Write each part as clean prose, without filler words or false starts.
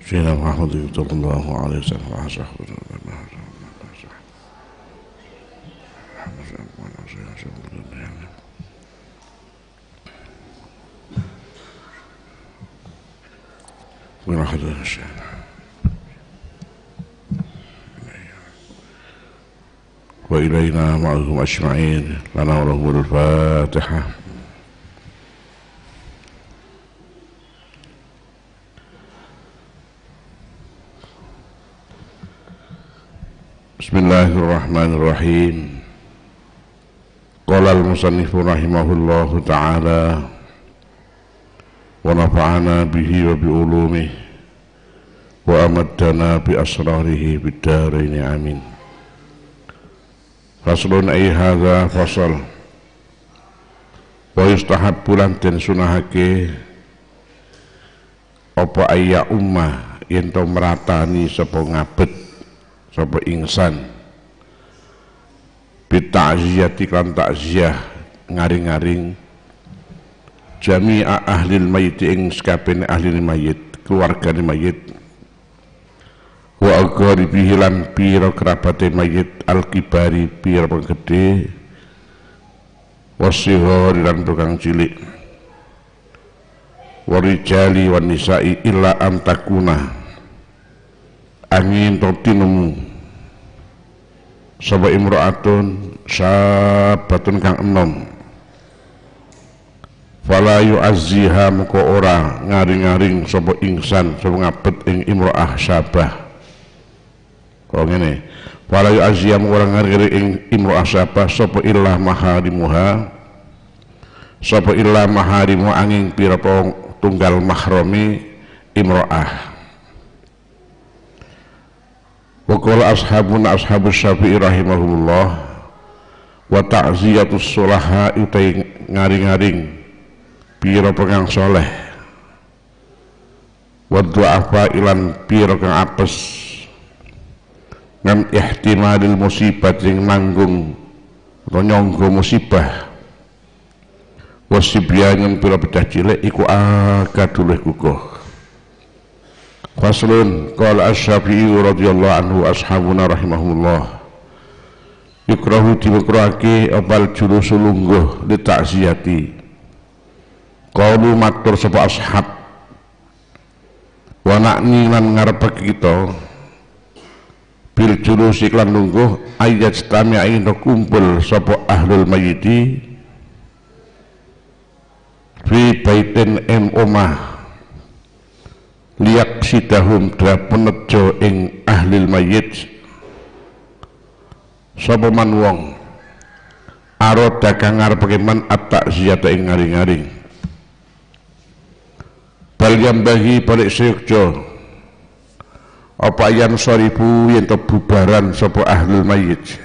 Sayyidina Muhammad sallallahu alaihi wasallam. Wa ilaina ma'ahum ajma'in lana wa lahumul Fatihah. Bismillahirrahmanirrahim. Qala al-musannifu rahimahullahu ta'ala wa nafa'ana bihi wa bi ulumihi wa amaddana bi asrarihi bid-darain amin. Faslun ay hadza fasal wa yustahabbu lan den sunahake apa ayya ummah yen to meratani sapa ngabet sapa ingsan bita'ziyati kan ta'ziyah ngaring-ngaring jami'a ahlil mayit ing sakabehane ahli mayit keluargane mayit wa aqaribihi lan pira kerabate mayit al-kibari pira penggede wasihori lan tukang cilik warijali wan nisa'i illa antakuna angin totinemu sapa imra'atun sabatun kang enom fala yu'azziha muka ora ngaring-ngaring sapa ingsan sapa ngabet ing imra'ah sabah. Kok ngene, fala yu'azziha muka ora ngaring-ngaring ing imra'ah sabah sapa illah maharimuha sapa illah maharimu angin pira tunggal mahrami imra'ah. Wa qala ashabuna ashabus Syafi'i rahimahumullah wa ta'ziyatus sulaha utai ngaring-ngaring pira pengang soleh wa du'afa ilan pira kang apes ngam ihtimalil musibat sing nanggung atau nyangga musibah wasibyan yang pira bedah cilik iku akadulih kukuh. Faslun qala asy-Syafi'i radhiyallahu anhu ashabuna rahimahumullah yukrahu dimakruhake opal julusul lungguh li ta'ziyati qalu matur sapa ashab wa nakni lan ngarep kita bil julus iklan lungguh ayat stami'in kumpul sapa ahlul mayyiti fi baitin omah liyak sidahum drapun nejo ing ahlil mayyit sapa man wong aroda kang ngarepake man at-ta'ziyata ing ngaring-ngaring bal yambahi balik seyukjo apa yan soribu yen to bubaran sapa ahlul mayyit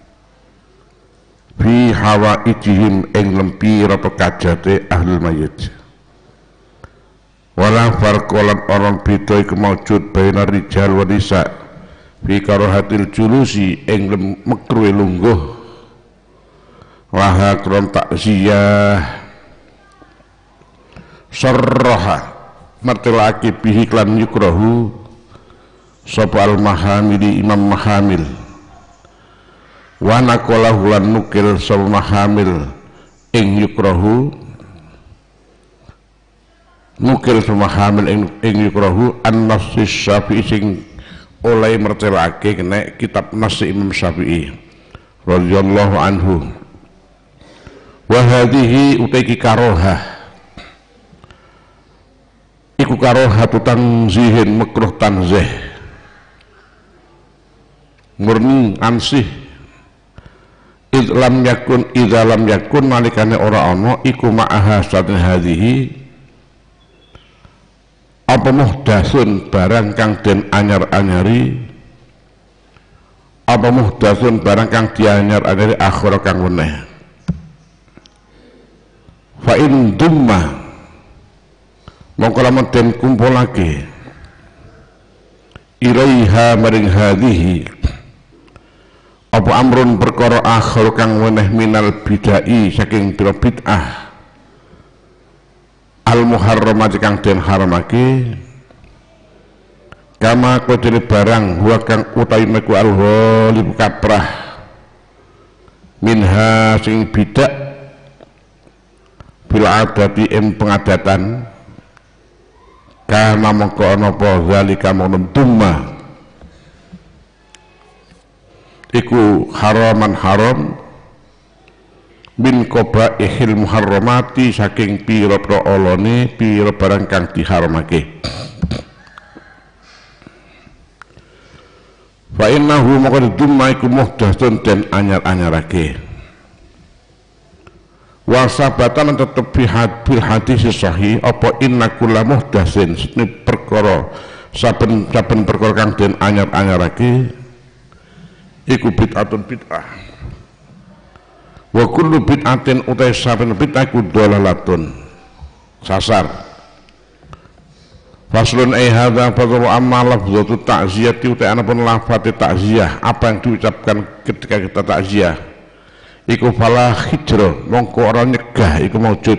fi hawaijihim ing lempira pekajate ahlul mayyit walang farqolan orang beda iku maujud baina rijal wa nisa fi karahatil julusi ing mekruhe lungguh laha kron takziyah sarraha martelake bihi klan yukrahu sapa al mahamili imam mahamil wa naqalahu lan nukil sapa mahamil ing yukrahu mukil sama hamil ing yukrahu an-nas Syafi'i sing oleh mertelake kena kitab nas Imam Syafi'i radhiyallahu anhu wa hadhihi utaiki karohah iku karohatu tanzihin makruh tanzih murni ansih idza lam yakun malikane ora ana iku ma'aha satin hadhihi apa muhdasun barang kang den anyar-anyari apa muhdasun barang kang dianyar-anyari akhir kang weneh fa in dumma mongko lamun den kumpulake ilaiha maring hadhihi apa amrun perkara akhir kang weneh minal bidai saking pira bid'ah al muharramati kang den haramake kama kodene barang huwa kang utawi meku al-ghalib kaprah minha sing bidak bil adati ing pengadatan kana mongko ana apa zalika mongko tumma iku haraman haram min qabaihil muharramati saking pira-pira olone pira barang kang diharamake. Fa innahu maqad dumma iku muhdatsun den anyar-anyarake. Wa sabatan tetep bil hadis sahih apa inna kulla muhdatsin perkara saben perkara kang den anyar-anyarake iku bid'atun bid'ah. Wa kullu bid'atin utai saben bid'ah iku dhalalatun sasar. Faslun hadza fadlu amma lafzatu ta'ziyati utai anapun lafaz ta'ziyah apa yang diucapkan ketika kita ta'ziyah iku fala hijra mongko ora nyegah iku maujud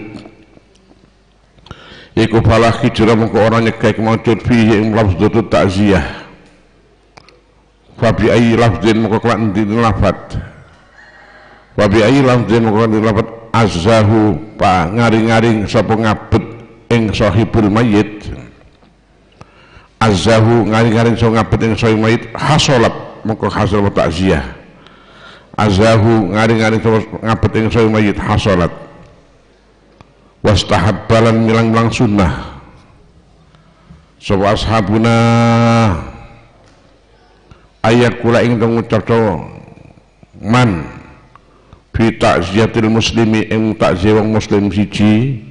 iku fala hijra mongko ora nyegah iku maujud fihi ing lafzatu ta'ziyah fa bi ayyi lafzin mongko kan di lafaz wa bi ayyi lafzin mongko di lafaz azzahu pa ngaring-ngaring sapa ngabet ing sahibul mayyit azzahu ngaring-ngaring so ngabet ing sahibul mayyit hasolat mongko hasal ta'ziyah azzahu ngaring-ngaring so ngabet ing sahibul mayyit hasolat wastahabbalan milang-milang sunnah sapa ashabuna ayat kula ing ngucap man fi ta'ziyatil muslimi ing ta'ziyah wong muslim siji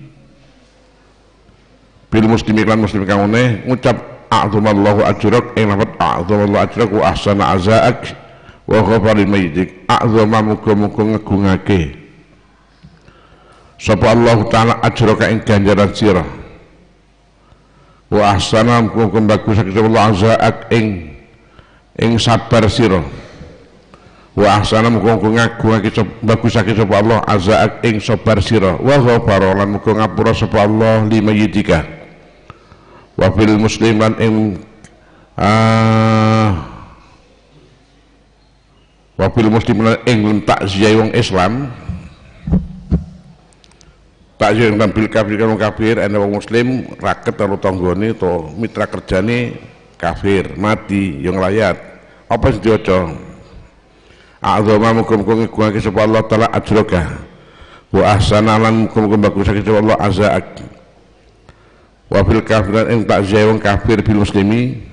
bil muslimi lan muslim kang ngene ngucap a'dhamallahu ajrak ing lafaz a'dhamallahu ajrak wa ahsana azaak wa ghafara mayyitik a'dhama muga-muga ngegungake sapa Allah taala ajraka ing ganjaran sira wa ahsana muga bagus sapa Allah azaak ing sabar sira wa ahsana muga ngagungake bagusake sapa Allah azaak ing sabar sira wa ghafara lan muga ngapura sapa Allah limayyitika wa fil musliman ing wa fil musliman ing takziah wong Islam takziah wong kafir wong kafir ana wong muslim raket karo tanggane to mitra kerjane kafir mati yang layat apa sing diwaca a'zama muga-muga ngegungake sapa Allah taala ajroka wa ahsana lan muga-muga bagusake sapa Allah azaak wa fil kafiran ing takziah wong kafir bil muslimi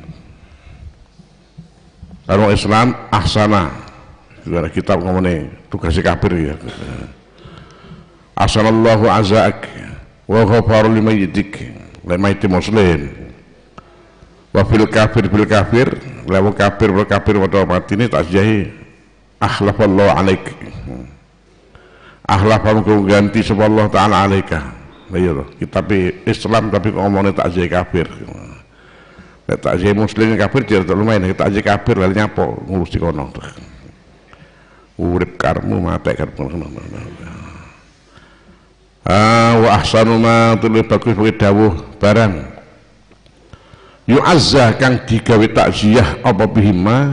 karo Islam ahsana gara kitab ngomone tugas kafir ya ahsanallahu azaak wa ghafara limayyitik lan mayti muslim wa fil kafir bil kafir lawan kafir bil kafir wa mati ini takziah akhlafallahu alaik akhlafam ganti sapa Allah taala alaika. Iya loh, kitab Islam tapi ngomongnya takziah kafir. Takziah muslim kafir dia lumayan, takziah kafir lalu nyapo ngurus di kono. Urip karmu mate karmu. Wa ahsanu ma tulih bagus bagi dawuh barang. Yu'azza kang digawe takziah apa bihima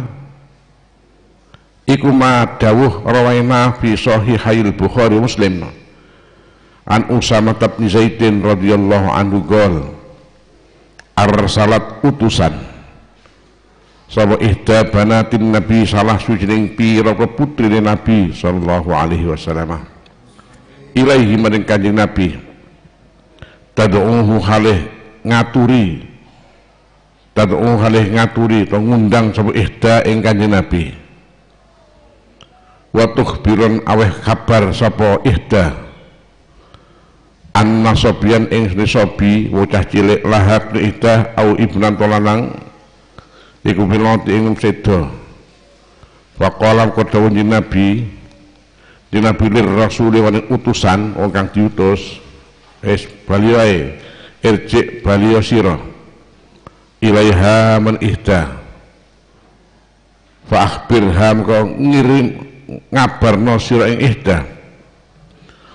iku ma dawuh rawaina fi sahihail Bukhari Muslim. An Usama bin Zaidin radhiyallahu anhu qol arsalat utusan sapa ihda banatin nabi salah sujining pira putri nabi sallallahu alaihi wasallam ilaihi maring kanjeng nabi tad'uhu halih ngaturi to ngundang sapa ihda ing kanjeng nabi wa tukhbirun aweh kabar sapa ihda anna sobian ing sobi bocah cilik lahak ida au ibnan tolanang iku pilot ing sedo faqala qadawu nabi lir rasuli wa utusan wong kang diutus wis bali wae irji bali sira ilaiha man ihda fa akhbirham kau ngirim ngabarno sira ing ihda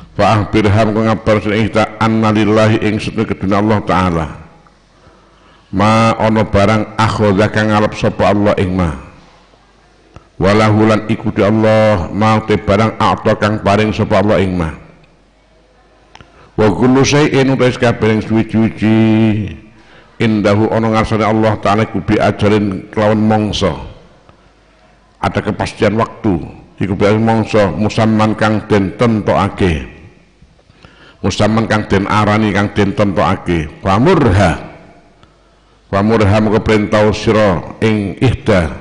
fa akhbirham kau ngabar sira ing ihda annalillahi ing sedaya kedune Allah taala ma ono barang akhadha kang ngalap sapa Allah ing ma walahu lan ikuti Allah ma te barang a'ta kang paring sapa Allah ing ma wa kullu syai'in utais kabeh suci-suci indahu ono ngarsane Allah taala kubi ajalin kelawan mangsa ada kepastian waktu iku bi mangsa musamman kang den tentokake musamman kang den arani kang den tentokake pamurha moko perintah sira ing ihda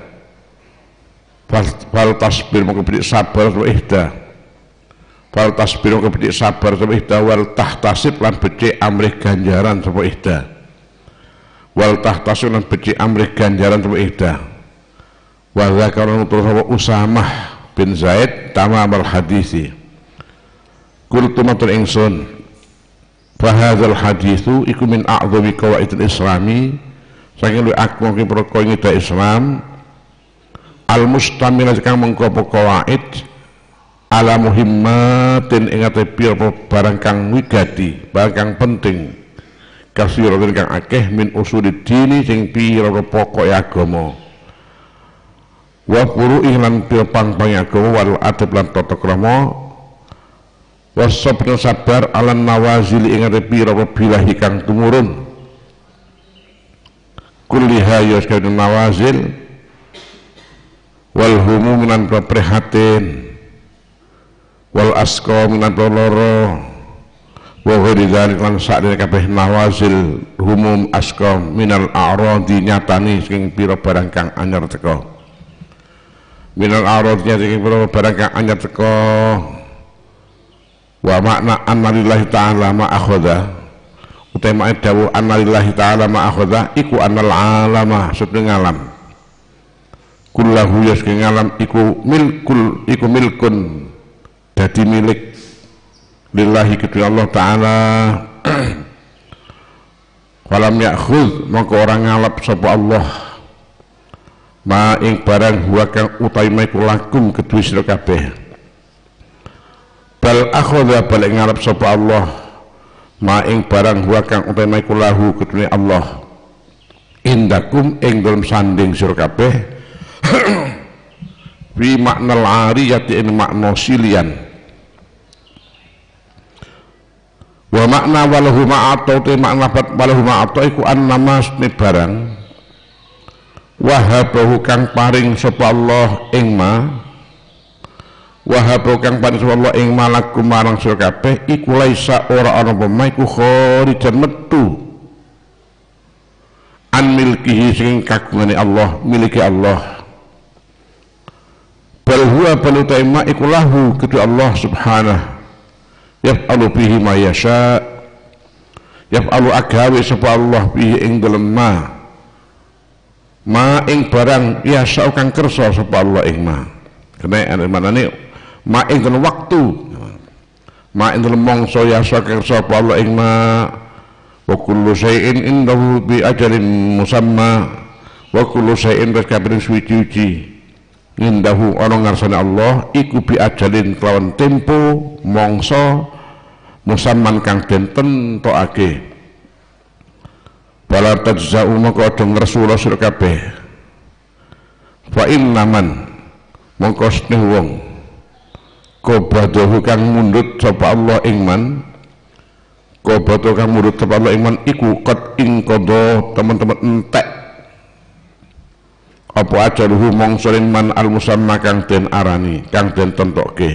fal tasbir moko bidik sabar wa ihda fal tasbir moko bidik sabar wa ihda wal tahtasib lan becik amrih ganjaran sapa ihda wal tahtasib lan becik amrih ganjaran sapa ihda wa zakara nutur sapa Usamah bin Zaid tamamal hadisi qultu matur ingsun fa hadzal haditsu iku min a'dhami qawaidil islami saking luwih akeh perkara ing Islam al mustamil kang mengko qawaid ala muhimmatin ing ate pira barang kang wigati barang kang penting kasiraten kang akeh min usulid dini sing pira pokok agama wa furu'i lan pira pang-pang agama wal adab lan tata krama wasabr sabar alan nawazil ing ate pira bilahi kang tumurun kulliha yaskadun nawazil wal humum lan prihatin wal asqa lan loro wa ghairi dzalik lan sakdene kabeh nawazil humum asqa minal a'radi nyatani sing pira barang kang anyar teka minal a'radi sing pira barang kang anyar teka wa makna annalillahi ta'ala ma akhadha utama dawuh annalillahi ta'ala ma akhadha iku annal alama sedeng alam kullahu yasking alam iku milkun dadi milik lillahi kedua Allah ta'ala walam ya'khudh maka orang ngalap sapa Allah ma ing barang huwa kang utaima iku lakum kedua sira kabeh bal akhadha bal ngalap sapa Allah ma ing barang huwa kang utaima iku lahu kedua Allah indakum ing dalem sanding sira kabeh fi maknal ariyati in makna silian wa makna walahu ma'ata te makna walahu ma'ata iku annamas ni barang wahabahu kang paring sapa Allah ing ma wahabahu kang paring sapa Allah ing malakum marang sira kabeh iku laisa ora ana apa iku kharijan metu an milkihi sing kagungane Allah miliki Allah bal huwa balutaima iku lahu kedua Allah subhanahu yaf'alu bihi ma yasha yaf'alu agawe sapa Allah bihi ing dalem ma ing barang yasha kang kersa sapa Allah ing ma kene manane ma ing dalem waktu ma ing dalem mangsa yasha kersa sapa Allah ing ma wa kullu syai'in indahu bi ajalin musamma wa kullu syai'in kabeh suci indahu ana ngarsane Allah iku bi ajalin kelawan tempo mangsa musamman kang den tentokake bala tajza'u maka aja ngresula sira kabeh fa innaman mongko stene wong kobadahu kang mundut sapa Allah ing man kobadahu kang mundut sapa Allah ing man iku qad ing qada teman-teman entek apa ajaluhu mongsolin man al musamma kang den arani kang den tentokke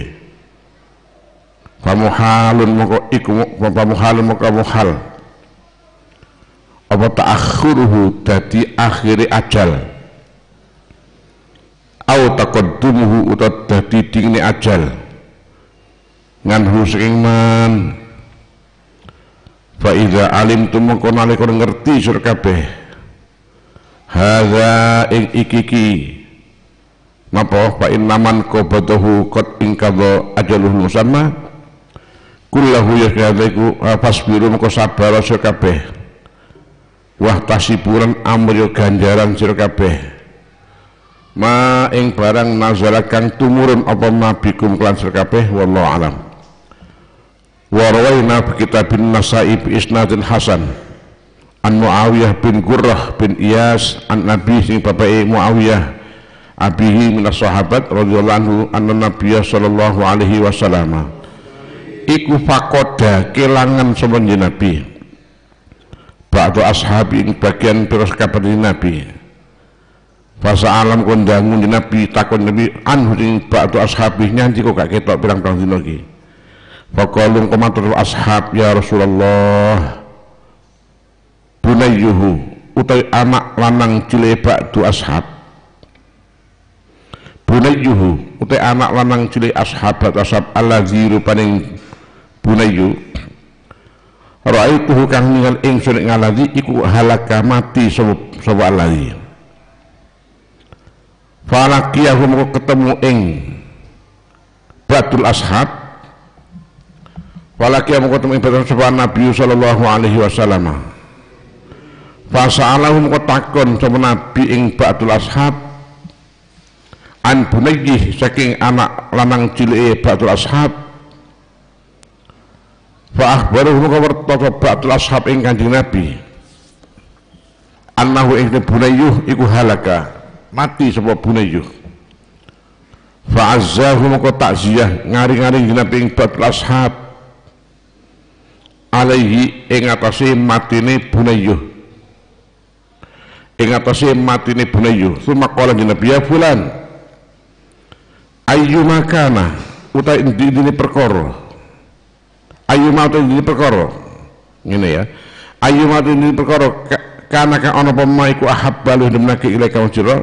pamuhalun moko iku pamuhalun moko muhal apa ta'akhiruhu dadi akhiri ajal au taqaddumuhu uta dadi dingine ajal nganhu saking man fa iza alimtum moko nalika ngerti sira kabeh hadza ing iki napa fa innaman qabadahu qad ingkadha ajaluhu musamma kullahu yakadaiku fasbiru moko sabar sira kabeh wah tasiburan amryo ganjaran sira kabeh ma ing barang nazala kang tumurun apa mabikum kelan sira kabeh wallahu alam wa rawaina bi kitabin nasai bi isnadin hasan an Muawiyah bin Qurrah bin Iyas an Nabi sing bapake Muawiyah abihi minas sahabat radhiyallahu anhu anna Nabiya sallallahu alaihi wasallam iku fakoda kelangan sapa Nabi ba'du ashabi ing bagian pira sekabat Nabi fasa alam kondangun Nabi takon Nabi anhu ing ba'du ashabi nyanti kok gak ketok pirang-pirang dina iki faqalun komatur ashab ya Rasulullah bunayyuhu utai anak lanang cilik ba'du ashab bunayyuhu utai anak lanang cilik ashab allazi rupaning bunayyu ra'aituhu kang ningali ingsun ing allazi iku halaka mati sapa allazi falaqiyahu moko ketemu ing ba'dul ashab falaqiyahu moko ketemu ing ba'dul sapa Nabi sallallahu alaihi wasallam fasa'alahu moko takon sapa Nabi ing ba'dul ashab an bunayyi saking anak lanang cilik ba'dul ashab fa akhbaruhu moko werta ba'dul ashab ing Kanjeng Nabi annahu ing bunayyuh iku halaka mati sapa bunayyuh fa azzahu moko takziyah ngari-ngari Nabi ing ba'dul ashab alaihi ing atase matine bunayyuh ing atase matine bunayyu summa qala Nabi ya fulan ayyuma kana uta indine perkara ayyuma uta indine perkara ngene ya ayyuma uta indine perkara kana ka ana pema iku ahabbalu demnake ilaika sira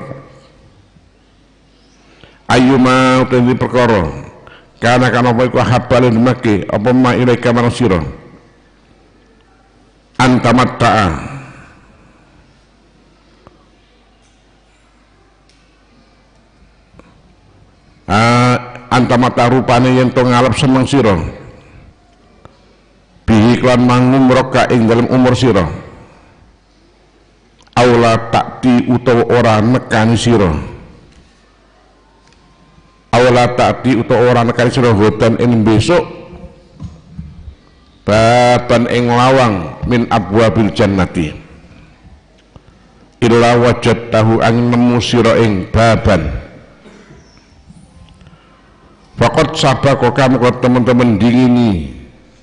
ayyuma uta indine perkara kana ka ana iku ahabbalu demnake apa ma ilaika marang sira antamatta'a antamata rupane yen to ngalap seneng sira bihi klan mangumroka ing dalam umur sira aula takti utawa ora nekani sira aula takti utawa ora nekani sira hodan ing besok baban ing lawang min abwabil jannati illa wajadtahu ang nemu sira ing baban fakot sabako kamu kok teman-teman dingini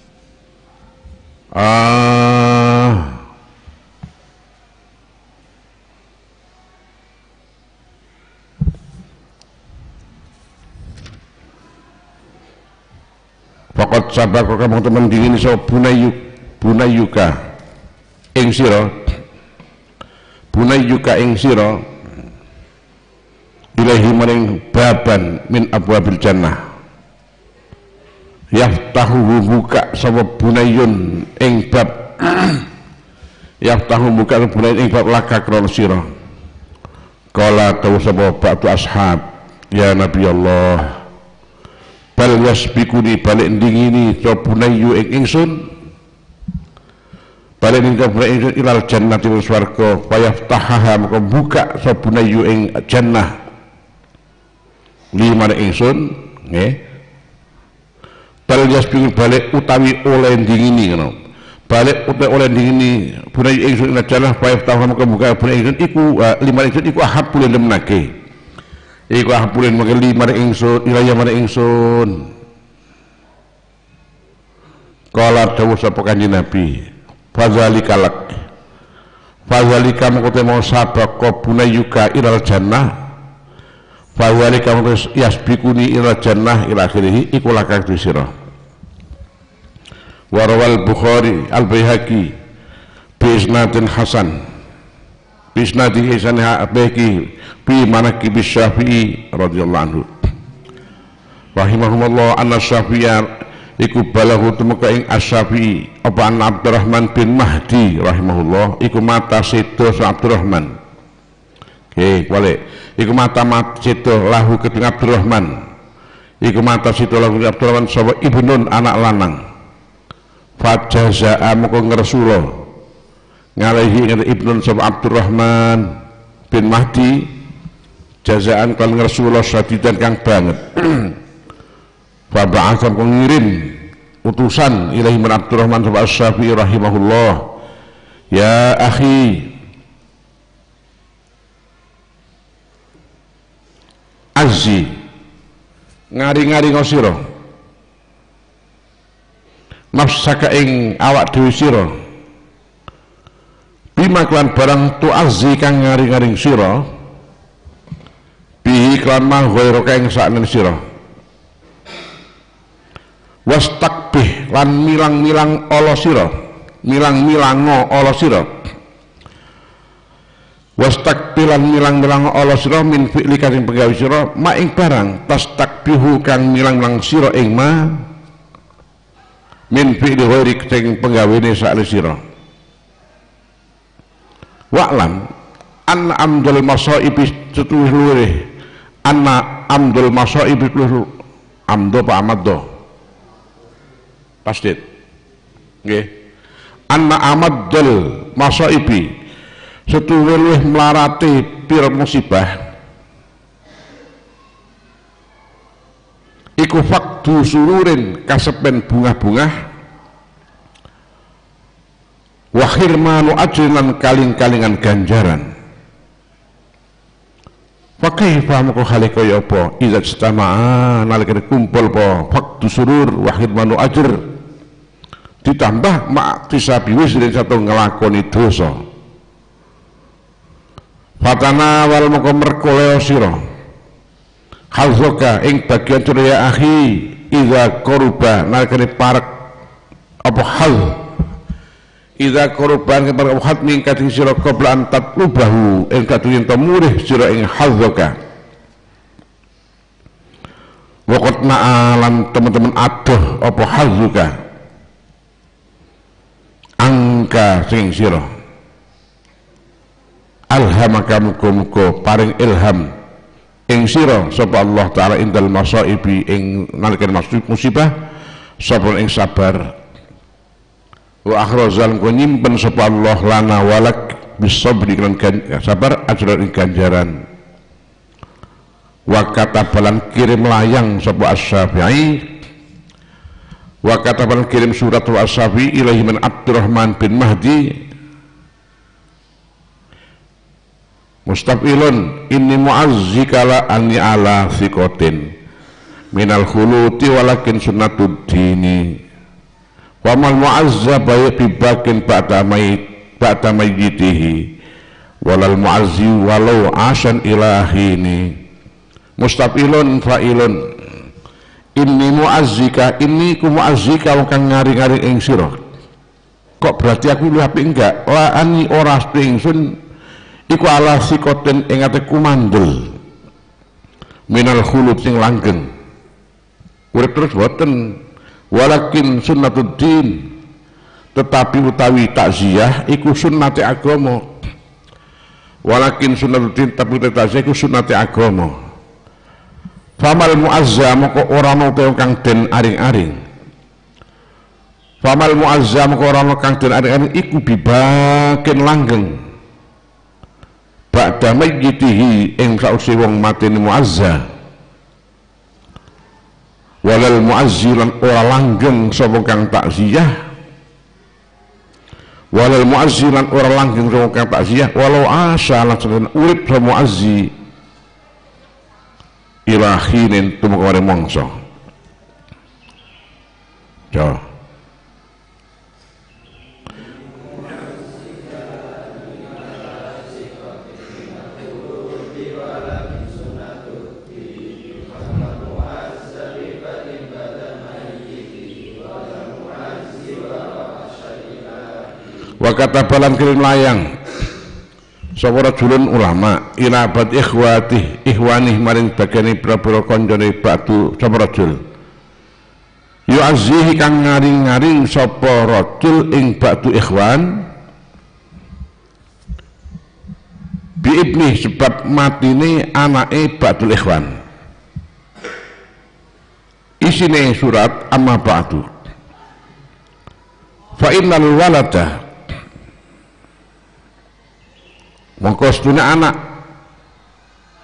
fakot sabako kamu teman dingini so bunayyuka ing sira bunayyuka ing sira ilahi maring baban min abwabil jannah yaftahu buka sapa bunayyun ing bab yaftahu buka bunayyun ing bab laka krana sira qala tawu sapa ba'du ashab ya Nabi Allah bal yasbikuni balik ndingini sapa bunayyu ing ingsun balik ning ingsun ilal jannati wal swarga payaftahaha maka buka sapa bunayyu ing jannah lima ingsun nggih bal yasbiku balik utawi oleh dingini ngono balik utawi oleh dingini bunai ingsun ila jalah fa tahu maka buka bunai ingsun iku lima ingsun iku habul lemnake iku habul maka lima ingsun ila ya mare ingsun kala dawuh sapa Kanjeng Nabi fazalika lak fazalika maka temo sabak bunayuka ilal jannah fawali kamu yasbikuni ila jannah ila akhirih iku lakak sira warawal Bukhari al-Baihaqi bi isnadin hasan bi isnadin hasan Baihaqi bi manaqib Syafi'i radhiyallahu anhu rahimahumullah anna Syafi'iyya iku balahu tumeka ing Asy-Syafi'i apa an Abdurrahman bin Mahdi rahimahullah iku mata sedo Abdurrahman balik iku mata sedo lahu kedung Abdurrahman iku mata sedo lahu Abdurrahman sapa ibnun anak lanang fajaza'a moko ngresula ngalehi ibnun sapa Abdurrahman bin Mahdi jazaan kan ngresula sadidan kang banget fa ba'atsam ngirim utusan ilahi man Abdurrahman sapa Asy-Syafi'i rahimahullah Ya akhi azzi ngari-ngari sira nafsaka ing awak dhewe sira bima klan barang tu azzi kang ngari-ngaring sira bihi klan manghoiro kang saknen sira wastakbih lan milang-milang ala sira milang-milango ala sira wastakbilan milang-milang ala sira min fi'li kang penggawe sira ma ing barang tastakbihu kang milang-milang sira ing ma min fi'li ghairi kang penggawene sakli sira wa'lam anna amdul masaibi setuwih luwih anna amdul masaibi amdo pa amaddo pasdit nggih anna amadul masaibi setuwih luwih melarati pira musibah iku fakdu sururin kasepen bungah-bungah wa khirmanu ajrinan kaling-kalingan ganjaran wa kaifa moko hale kaya apa idza istama'a nalikane kumpul apa fakdu surur wa khirmanu ajr ditambah ma'tisabi wisrin satu ngelakoni dosa fatana wal moko merkoleo sira halzoka ing bagian ya akhi idza qaruba nalikane parek apa hal idza qaruban keparek hat ning kadhi sira qabla an tatlubahu ing kadhi yen murih sira ing halzoka waqt na'alan teman-teman adoh apa halzuka angka sing sira alhamaka muga-muga paring ilham ing sira sapa Allah taala indal masaibi ing nalika musibah sapa ing sabar wa akhrajal ko nyimpen sapa Allah lana walak bisabri kan sabar ajran ing ganjaran wa katabalan kirim layang sapa Asy-Syafi'i wa katabalan kirim surat wa Asy-Syafi'i ilaihi min Abdurrahman bin Mahdi mustafilun inni mu'azzika la anni ala thiqatin minal khuluti walakin sunnatud dini wa mal mu'azza bayi bibakin ba'da mayyitihi walal mu'azzi walau asan ilahini mustafilun fa'ilun inni mu'azzika inni ku mu'azzika kang ngari-ngari ing sira kok berarti aku luwih apik enggak la ani ora ingsun iku ala sikoten ing ate kumandel minal khulud sing langgeng urip terus boten walakin sunnatuddin tetapi utawi takziah iku sunnate agama walakin sunnatuddin tapi takziah iku sunnate agama famal muazza moko ora ana kang den aring-aring famal muazza moko ora ana kang den aring-aring iku bibaken langgeng ba'da mayyitihi ing sausi wong matine muazza walal muazzilan ora langgeng sapa kang takziyah walal muazzilan ora langgeng sapa kang takziyah walau asa lan urip sapa muazzi ila khinin tumeka mangsa ja wa katabalan kirim layang sapa rajulun ulama ila bad ikhwanih maring bagane pira-pira kancane batu sapa rajul yu'azzihi kang ngaring-ngaring sapa rajul ing batu ikhwan bi ibni sebab matine anake batu ikhwan isine surat amma ba'du fa innal walada mongko sedune anak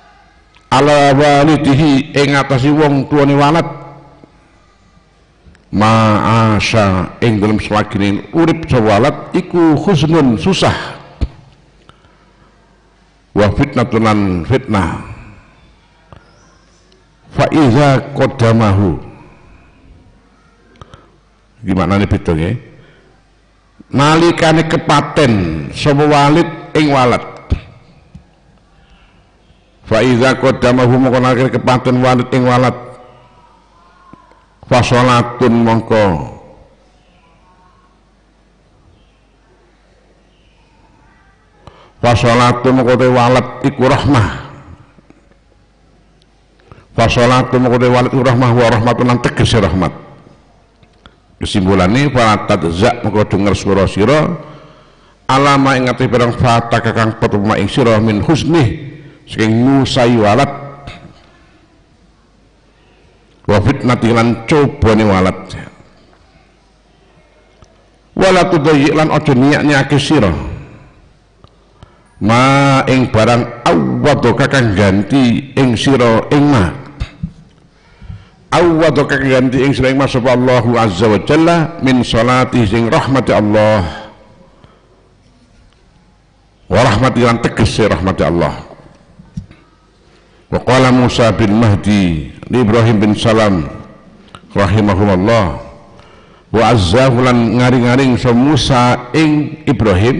ala walidihi ing atase wong tuane walad ma'asya ing dalam selagine urip sawalad iku khusnun susah wa fitnatunan fitnah fa iza qaddamahu gimana nih beda nggih nalikane kepaten sapa walid ing walad fa iza qaddamahu mongko nalikane kepaten walid ing walad fa sholatun mongko fa sholatun mongko te walad iku rahmah fa sholatun mongko te walad iku rahmah wa rahmatun lan tegese rahmat. Kesimpulannya fa tadzak mongko denger swara sira alama ing ati barang fata kakang petuma ing sira min husnih saking nusai walad wa fitnati lan cobane walad wala tudayyi lan aja niyak-niyake sira ma ing barang awwado kakang ganti ing sira ing ma awwado kakang ganti ing sira ing ma sapa Allahu azza wa jalla min sholati sing rahmati Allah wa rahmati lan tegese rahmati Allah. Wa qala Musa bin Mahdi li Ibrahim bin Salam rahimahumullah wa azzahu lan ngaring-ngaring so Musa ing Ibrahim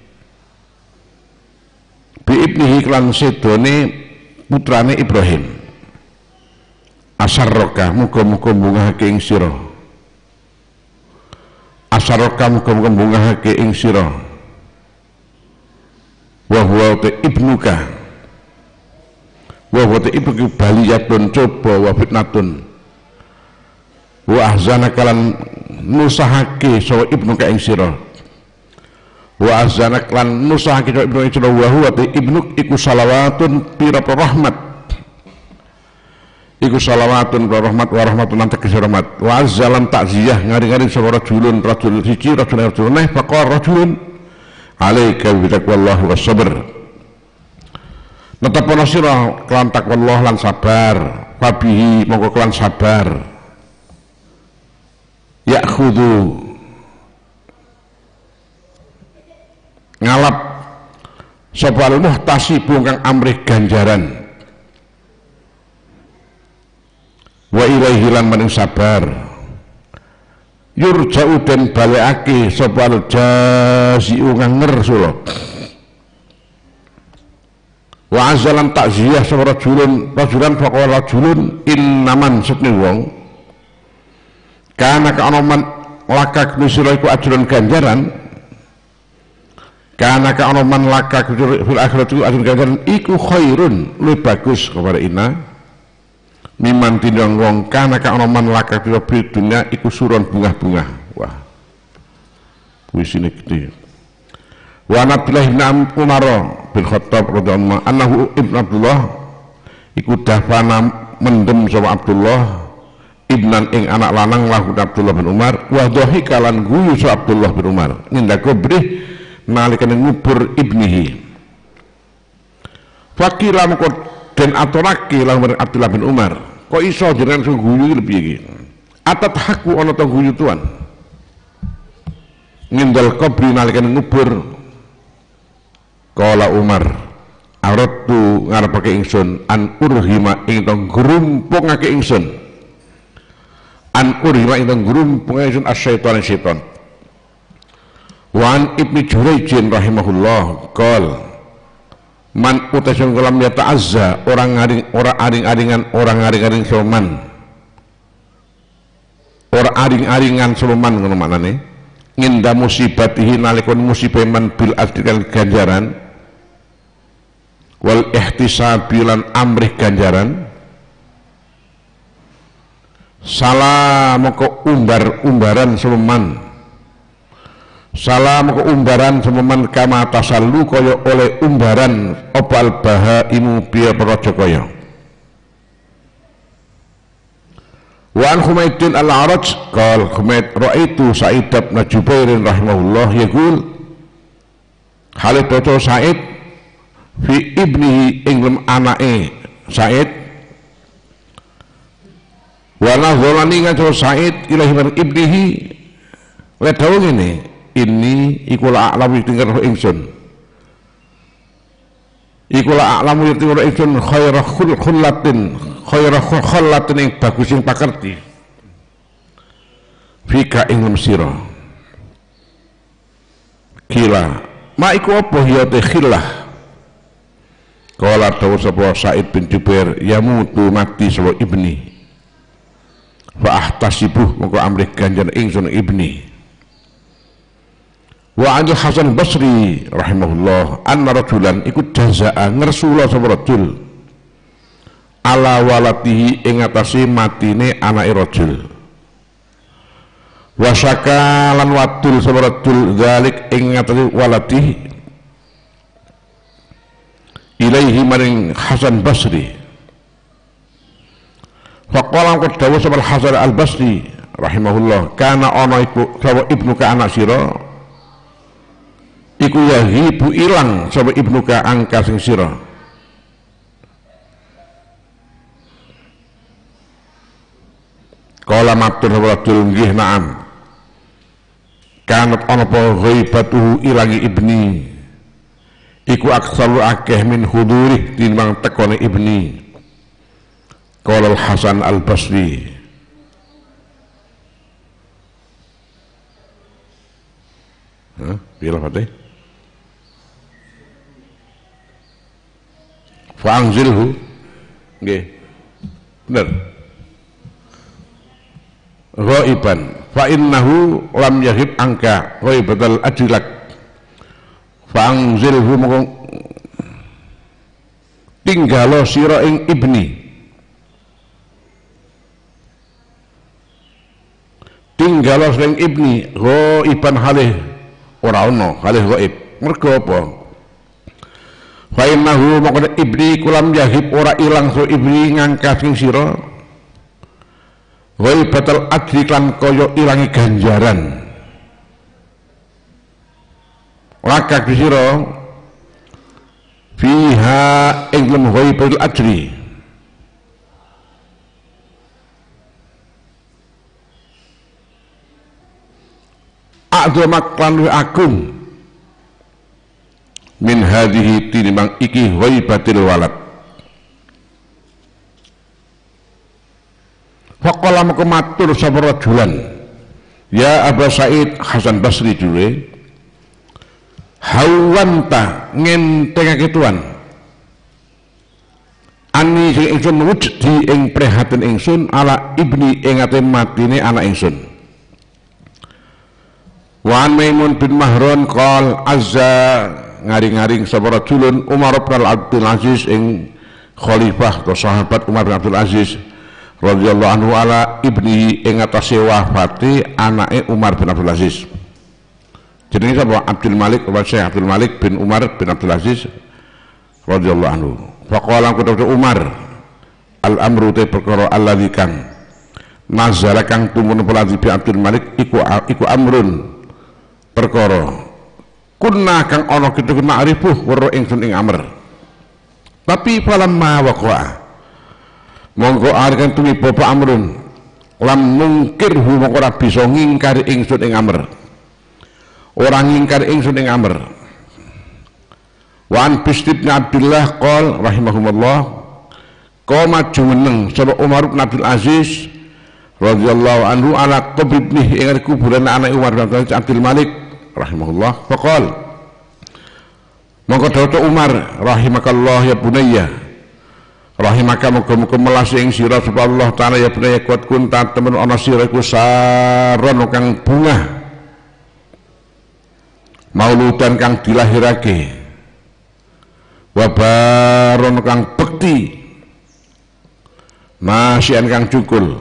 bi ibnihi klan sedone putrane Ibrahim asarroka muga-muga bungahake ing sira asarroka muga-muga bungahake ing sira wa huwa ibnuka wa huwa ibnuka baliyatun coba wa fitnatun wa ahzana kalan nusahake sawa ibnuka ing sira wa ahzana kalan nusahake sawa ibnuka ing sira wa huwa ibnuk iku salawatun pira rahmat iku salawatun rahmat wa rahmatun lan tegese rahmat wa azzalan takziyah ngari-ngari sawa rajulun rajul siji rajulun neh faqar rajulun alaika bi taqwallahi was sabr netapono sira kelan taqwallah lan sabar fabihi mongko kelan sabar ya'khudhu ngalap sapa al muhtasibu kang amrih ganjaran wa ilaihi lan maring sabar yurja'u den balekake sapa al jazi'u nganger sula wa azalan takziyah sapa rajulan faqala rajulun innaman setne wong kana ka anoman laka kusira iku ajrun ganjaran kana ka anoman laka fil akhirat iku ajrun ganjaran iku khairun luwih bagus kepada ina miman tindang wong kana ka anoman laka fil dunya iku suron bunga-bunga. Wah puisine gede. Wa Abdullah bin Umar bin Khattab radhiyallahu anhu ibn Abdullah iku dafana mendem sapa Abdullah ibnan ing anak lanang lahu Abdullah bin Umar wa dhahika lan guyu sapa Abdullah bin Umar nindaka brih nalikane ngubur ibnihi fakila mengko den aturake lan Abdullah bin Umar kok iso jenengan sing guyu lebih iki atat haku ana ta guyu tuan ngindal kubri nalikane ngubur kala Umar aratu ngarepake ingsun an urhima ing tong grumpungake ingsun an urhima ing tong grumpungake ingsun asyaitan wa an ibni Jurayjin rahimahullah qol man utasun kalam ya ta'azza orang aring-aringan orang aring-aring soman orang aring-aringan soman ngono maknane nginda musibatihi nalikon musibah man bil adil ganjaran wal ihtisabilan amrih ganjaran salam ke umbaran sememan salam ke umbaran sememan kama tasallu kaya oleh umbaran opal bahaimu biya praja kaya wa an Humaydin al-A'raj qal Humayd ra'aitu Sa'id bin Jubair rahimahullah yaqul halid bocah Sa'id fi ibnihi ing anake Sa'id Wa nazalani ngaco Said ilahi mar ibnihi ledaw ngene ini iku la a'lamu tinggal ingsun iku la a'lamu tinggal ingsun khairah khullatin ing bagus ing pakerti fika ing sira kila ma iku apa ya te khilah kala dawu sapa Said bin Jubair yamutu mati sapa ibni wa ahtasibuh moko amrih ganjar ingsun ibni wa anil Hasan Basri rahimahullah anna rajulan iku jazaa ngersula sapa rajul ala walatihi ing atase matine anake rajul wa syaka lan wadul sapa rajul zalik ing atase walatihi ilaihi maring Hasan Basri faqala qad dawu sapa Hasan Al-Basri rahimahullah kana ana iku sapa ibnu ka anak sira iku yahibu ilang sapa ibnu ka angka sing sira qala matur rajul nggih na'am kanat ana apa ghaibatuhu ilangi ibni iku aksaru akeh min hudurih timbang tekone ibni qala Hasan Al-Basri biar apa fa'anzilhu nggih bener ghaiban fa innahu lam yahib angka ghaibatal ajlak fa'anzilhu mongko tinggalo sira ing ibni tinggalo sing ibni ghaiban halih ora ono halih ghaib mergo apa fa innahu maqad ibni kulam yahib ora ilang so ibni ngangkat sing sira ghaibatul adri lan kaya ilangi ganjaran laka sira fiha ing lem ghaibatul adri a'dhamak lan agung min hadhihi tinimbang iki ghaibatil walad faqala maka matur sapa rajulan ya Aba Said Hasan Basri dhewe hawanta ngentengake tuan ani sing ingsun wujdi ing prihatin ingsun ala ibni ing ate matine anak ingsun wa an Maimun bin Mahron qol azza ngaring-ngaring sapa rajulun Umar bin Abdul Aziz ing khalifah atau sahabat Umar bin Abdul Aziz radhiyallahu anhu ala ibnihi ing atase wafate anake Umar bin Abdul Aziz jenenge sapa Abdul Malik wa Syekh Abdul Malik bin Umar bin Abdul Aziz radhiyallahu anhu faqala kudu Umar al-amru te perkara alladzi kang nazala kang tumun pelati bi Abdul Malik iku amrun perkara kunna kang ana kita kena arifuh weruh ingsun ing amr tapi falamma waqa'a monggo arep tuwi bapak amrun lam mungkirhu monggo ora bisa ngingkari ingsun ing amr ora ngingkari ingsun ing amr wa an Bisri bin Abdullah qol rahimahumullah qoma jumeneng sapa Umar bin Abdul Aziz radhiyallahu anhu ala qabibnih ing kuburan anak Umar bin Abdul Malik rahimahullah faqal mongko dawuh Umar rahimakallah ya bunayya rahimaka muga-muga melasi ing sira sapa Allah taala ya bunayya kuat kunta temen ana sira iku saron kang bungah mauludan kang dilahirake wabaron kang bekti masyian kang cukul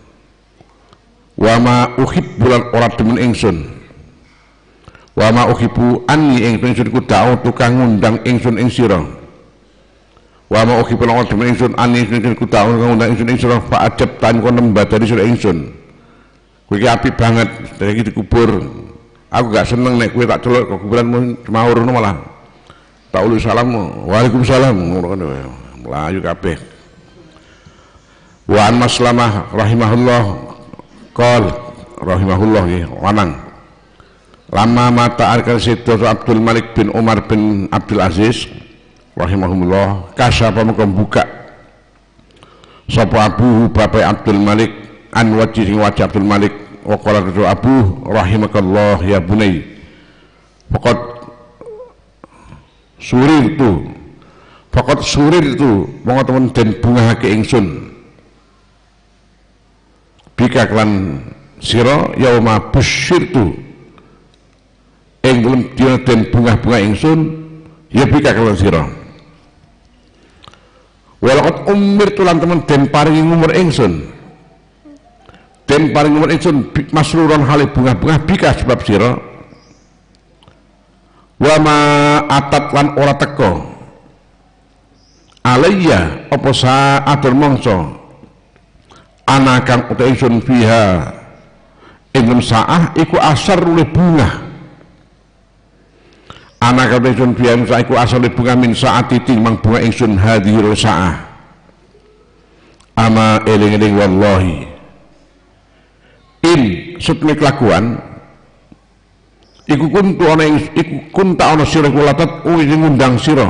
wama uhibbulan ora demen ingsun wama uhibbu anni ingsun ku da'u tukang ngundang ingsun ing sira wama uhibbu ora demen ingsun anni ingsun ku da'u tukang ngundang ingsun ing sira fa ajab tan kono mbadani sira ingsun kowe iki apik banget iki dikubur aku gak seneng nek kowe tak celuk ke kuburanmu cemawur ngono malah tak ulu salam waalaikumsalam ngono kan mlayu kabeh Wa an Maslamah rahimahullah qol rahimahullah lanang lama mata arkan situ Abdul Malik bin Umar bin Abdul Aziz rahimahullah kasyapa mengko buka sapa Abu bapak Abdul Malik an wajhi wajah Abdul Malik wa qala Abu rahimakallah ya bunai faqad surir itu monggo temen den bungahake ingsun bika klan sira yauma busyirtu ing belum dina den bungah-bungah ingsun ya bika klan sira walaqad umirtu lan temen den paringi umur ingsun masruron hale bungah-bungah bika sebab sira wa ma atat lan ora teko alayya apa sa'atul mongso ana kang uta ingsun fiha ing sa'ah iku asar oleh bunga ana kang ingsun fiha iku asar oleh bunga min sa'ati timbang bunga ingsun hadhir sa'ah ama eling-eling wallahi in setune kelakuan iku kunta ana sira kulatat ngundang sira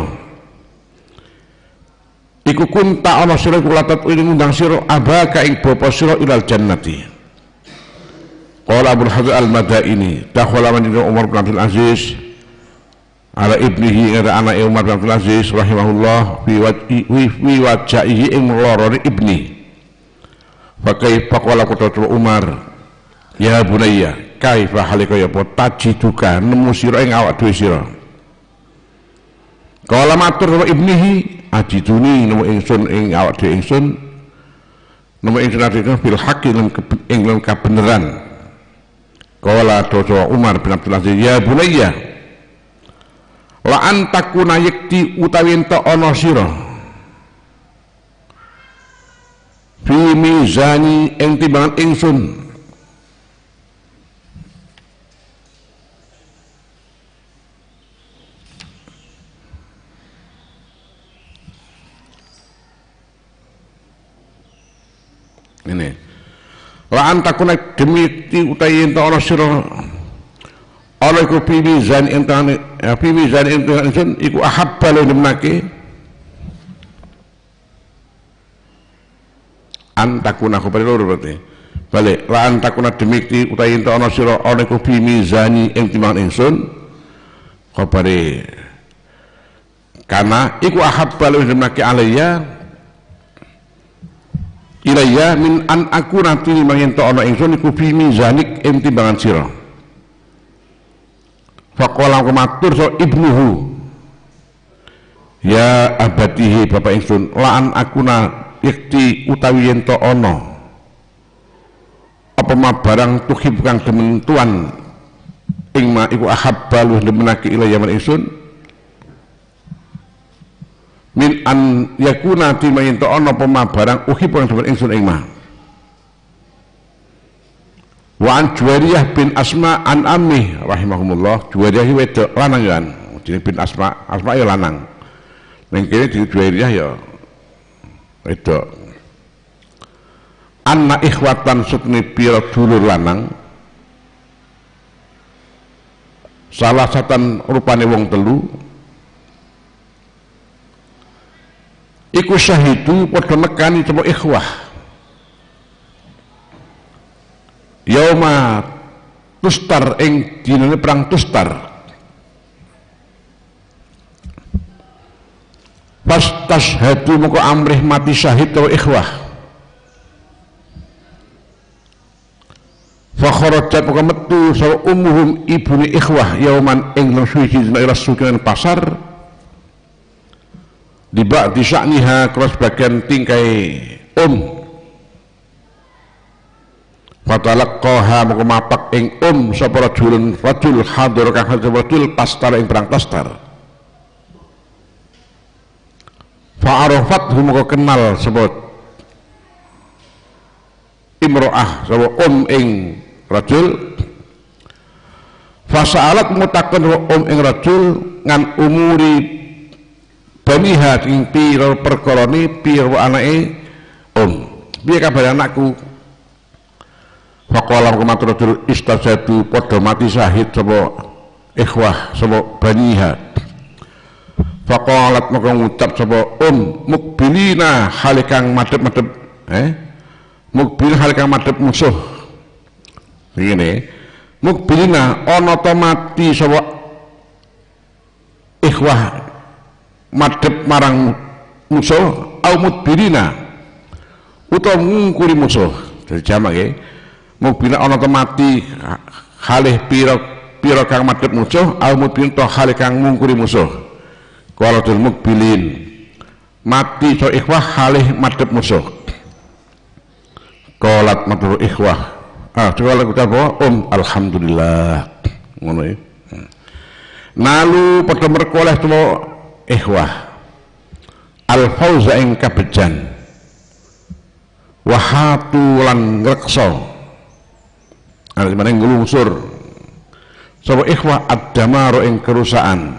iku kunta ana sira kulatat ngundang sira abaka ing bapa sira ilal jannati qala Abul Hasan al-Madaini dakhala man Umar bin Abdul Aziz ala ibnihi ila anak Umar bin Abdul Aziz rahimahullah fi wajhihi ing lorone ibni pakai faqala kota Umar ya bunayya kaifa halika ya tajiduka nemu sira ing awak dhewe sira kala matur wa ibnihi ajiduni nemu ingsun ing awak dhewe ingsun nemu ingsun adika bil haqqi ing lan kabeneran kala dosa Umar bin Abdul Aziz ya bunayya la antakuna yakti utawi ento ana sira fi mizani ing timbangan ingsun ini la antakuna demi utawi ento ana sira ana iku fi mizan entane fi mizan entane iku ahabba lenake antakuna ko pare loro berarti balik la antakuna demikti utawi ento ana sira ana iku fi mizani ing timbangan ingsun khabare kana iku ahabba lenake alayya ilayya min an aku nanti mangento ana ingsun iku fi mizanik ing timbangan sira faqala matur so ibnuhu ya abadihi bapak ingsun laan akuna yakti utawi ento ana apa ma barang tuhib kang demen tuan ing ma iku ahabba luh demenake ilayya man ingsun min an yakuna ti ento ana apa ma barang uhib kang demen ingsun ing ma wa an Juwairiyah bin Asma an Ammi rahimahumullah Juwairiyah wedok lanang kan jeneng bin Asma ya lanang ning kene di Juwairiyah ya wedok anna ikhwatan sutni pira dulur lanang salah satan rupane wong telu iku syahidu padha nekani sapa ikhwah yauma tustar ing dinane perang tustar pas tashhadu moko amrih mati syahid wa ikhwah fa kharajat moko metu sawa ummuhum ibune ikhwah yauman ing suci dina rasukan pasar di ba'di sya'niha cross bagian tingkai fatalaqqaha moko mapak ing sapa rajul hadir kang rajul pastar ing perang pastar fa'arafat moko kenal sapa imro'ah sapa ing rajul fasa'alat mutakun ing rajul ngan umuri baniha ing pira perkarane pira anake piye kabare anakku? Faqala matur rajul istajadu padha mati syahid sapa ikhwah sapa baniha. Faqalat maka ngucap sapa mukbilina halikang madhep-madhep mukbil halikang madhep musuh. Ngene mukbilina ana ta mati sapa ikhwah madhep marang musuh au mudbirina utawa ngungkuri musuh. Dadi jamak nggih mukbilina ana ta mati halih pira kang madhep musuh au mudbirin ta halih kang ngungkuri musuh. Qalatul mukbilin mati so ikhwah halih madhep musuh. Qalat matur ikhwah coba lagu apa? Alhamdulillah ngono ya. Nalu padha merkoleh to ikhwah al-fauza ing kabejan wahatu lan ngreksa ana meneng nglungsur sapa ikhwah ad-damaru ing kerusakan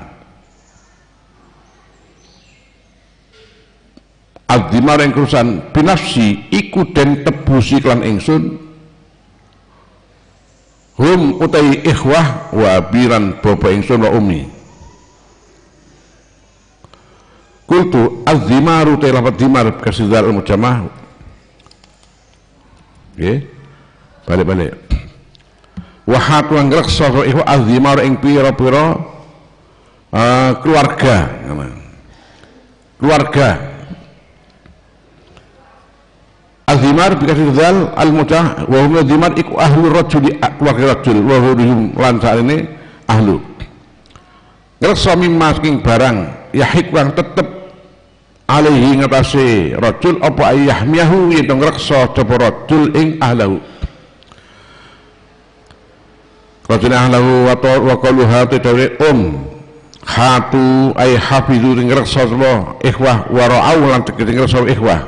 ad-dimar ing kerusakan binafsi iku den tebusi klan ingsun hum utai ikhwah wa abiran bapa ingsun wa ummi. Kultu az-zimaru ta lafaz zimar kasidar al-mujamah. Nggih. Balik-balik. Wa hatu ngreksa ikhwah az-zimaru ing pira-pira keluarga. Keluarga. Az-zimar bikasih zal al-mujah wa hum az-zimar iku ahlu rajuli keluarga rajul wa hum lan ini ahlu ngreksa mimma saking barang yahik kang tetep alaihi ngatasi rajul apa ayahmiyahu yen ngreksa sapa rajul ing ahlahu rajul ahlahu wa qaluha tadawi hatu ay hafizu ngreksa sapa ikhwah wa ra'au lan tegese ngreksa ikhwah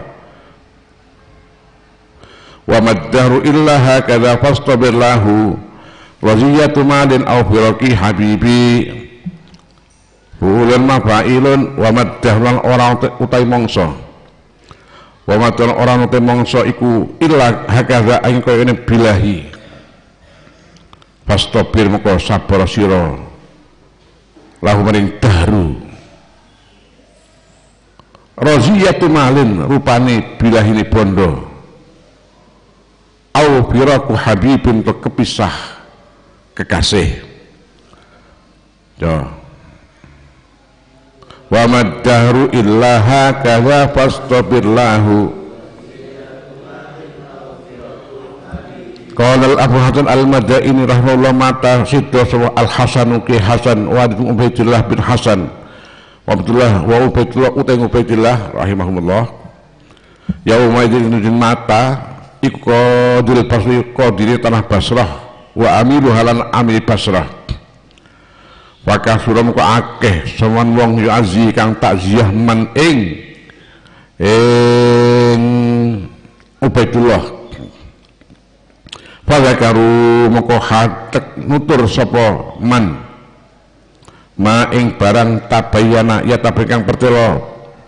wa maddahru illa hakadha fastabir lahu waziyatu malin aw firaqi habibi ulun mafa'ilun wa maddahru orang utai mongso wa maddahru orang utai mongso iku illa hakadha ing kaya ini bilahi fastabir maka sabar sira lahu maring dahru raziyatu malin rupane bilahi bondo au firaku habibin untuk kepisah kekasih. Ya. Wa maddahru illa hakadha fastabir lahu. Qala Abu Hasan al-Madaini rahimahullah mata sidda sawa al-Hasan ki Hasan wa Ubaidillah bin Hasan wa Abdullah wa Ubaidillah utai Ubaidillah rahimahumullah. Yauma idin mata iku qadiril Basri qadiri tanah Basrah wa amilu halan amil Basrah wa kasura muka akeh sawan wong yu'azzi kang takziah man ing Ubaidullah fadzakaru muka hatek nutur sapa man ma ing barang tabayana ya tabekang pertelo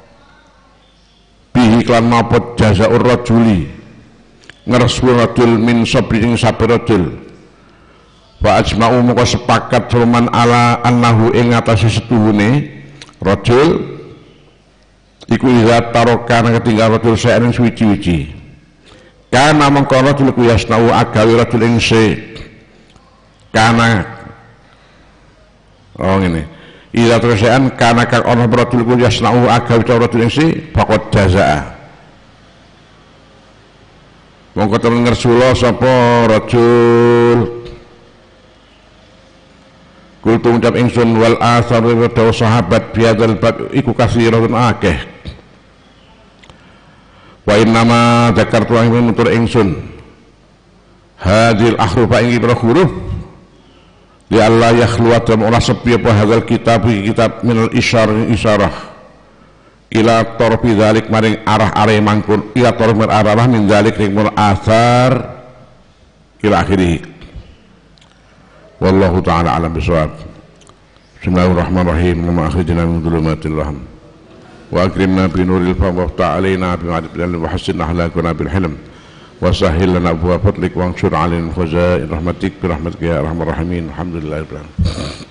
bihi klan mapot jazaur rajuli ngersul rajul min sabri ing sabar rajul wa ajma'u muka sepakat firman ala annahu ing atase setuhune rajul iku iza tarokan ketinggal rajul saen suci-suci kana mengko rajul ku yasnau agawe rajul ing se kana ngene iza tarokan kana kang ana rajul ku yasnau agawe rajul ing se faqad jazaa mongko temen ngersula sapa rajul kultu ngucap ingsun wal asar dawa sahabat biadal bab iku kasirun akeh wa innama zakartu ang nutur ingsun hadil ahrufa ing ibra huruf li Allah yakhluwa dan ora sepi apa hadal kitab minal isyarah ila torfi dzalik maring arah-arah mangkun ila torfi arah min dzalik ring asar ila akhirih wallahu ta'ala alam bisawab. Bismillahirrahmanirrahim wa ma akhrijna min dhulumatil wahm وأكرمنا بنور الفهم وافتح علينا بمعرفة العلم وحسن أخلاقنا بالحلم وسهل لنا أبواب فضلك وانشر علينا خزائن رحمتك برحمتك يا أرحم الراحمين. الحمد لله رب العالمين.